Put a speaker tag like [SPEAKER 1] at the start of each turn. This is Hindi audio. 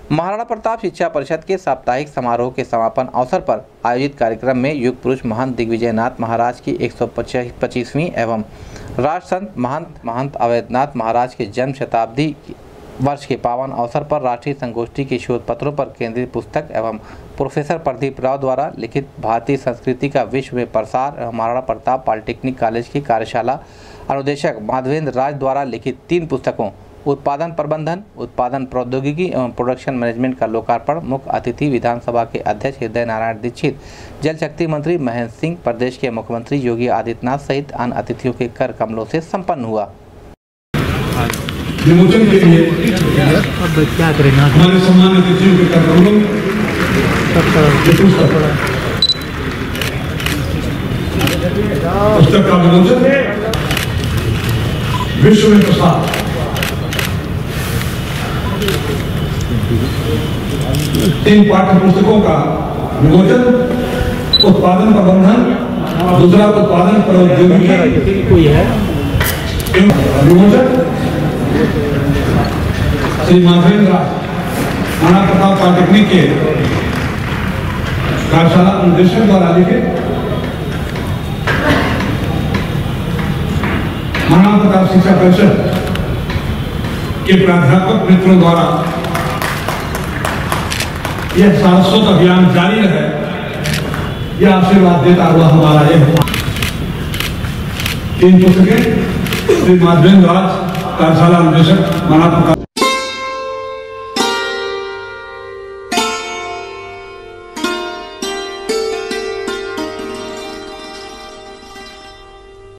[SPEAKER 1] महाराणा प्रताप शिक्षा परिषद के साप्ताहिक समारोह के समापन अवसर पर आयोजित कार्यक्रम में युग पुरुष महंत दिग्विजयनाथ महाराज की 125वीं एवं राष्ट्रसंत महंत अवैधनाथ महाराज के जन्म शताब्दी वर्ष के पावन अवसर पर राष्ट्रीय संगोष्ठी के शोध पत्रों पर केंद्रित पुस्तक एवं प्रोफेसर प्रदीप राव द्वारा लिखित भारतीय संस्कृति का विश्व में प्रसार एवं महाराणा प्रताप पॉलिटेक्निक कॉलेज की कार्यशाला अनुदेशक माधवेंद्र राज द्वारा लिखित 3 पुस्तकों उत्पादन प्रबंधन, उत्पादन प्रौद्योगिकी एवं प्रोडक्शन मैनेजमेंट का लोकार्पण मुख्य अतिथि विधानसभा के अध्यक्ष हृदय नारायण दीक्षित, जल शक्ति मंत्री महेंद्र सिंह, प्रदेश के मुख्यमंत्री योगी आदित्यनाथ सहित अन्य अतिथियों के कर कमलों से संपन्न हुआ।
[SPEAKER 2] विमोचन के लिए हमारे सम्मानित अतिथियों के कर कमलों पुस्तक का विमोचन विश्व में प्रसार 3 पाठ्य पुस्तकों का विमोचन, उत्पादन प्रबंधन, दूसरा उत्पादन प्रौद्योगिकी विमोचन श्री माधवेंद्र महाराणा प्रताप पॉलिटेक्निक के कार्यशाला अनुदेशक द्वारा लिखे महाराणा प्रताप शिक्षा परिषद के प्राध्यापक मित्रों द्वारा यह सारस्वत अभियान जारी रहे, यह आशीर्वाद देता हुआ हमारा यह 3 पुस्तकें श्री माधवेंद्र राज कार्यशाला अनुदेशक महाराणा प्रताप